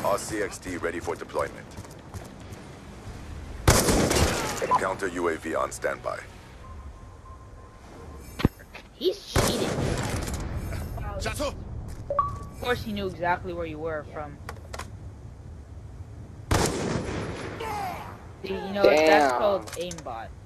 RCXD ready for deployment. Counter UAV on standby. He's cheating. Of course he knew exactly where you were from. See, you know, that's called aimbot.